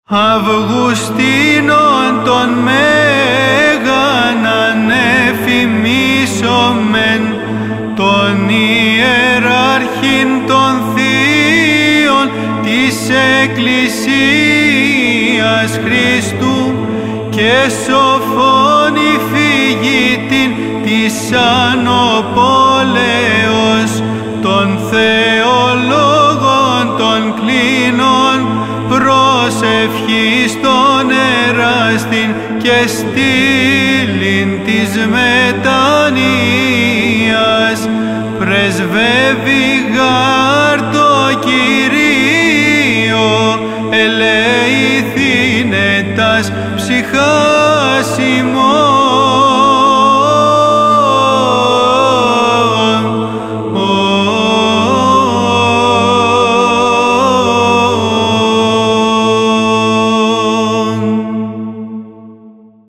Αυγουστίνον τον Μέγαν ανεφημίσομεν, τον ιεράρχην των θείων της Εκκλησίας Χριστού και σοφόν υφηγήτην της Ανοπόλεως, των θεολόγων των κλίνων, προσευχής των εράστην και στήλην της μετανοίας, πρεσβεύει γάρ το Κυρίο, ελεηθήνε τας ψυχάς ημών.